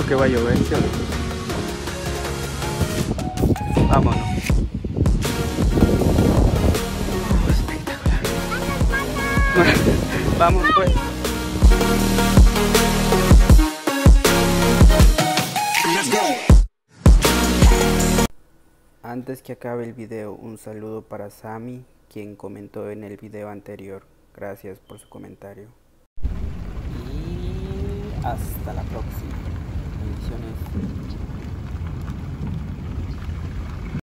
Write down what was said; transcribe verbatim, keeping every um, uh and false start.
Siento que va a llover, ¿sí o no? Vámonos. Espectacular. Vamos pues. Antes que acabe el video, un saludo para Sammy, quien comentó en el video anterior. Gracias por su comentario. Y hasta la próxima. Bendiciones.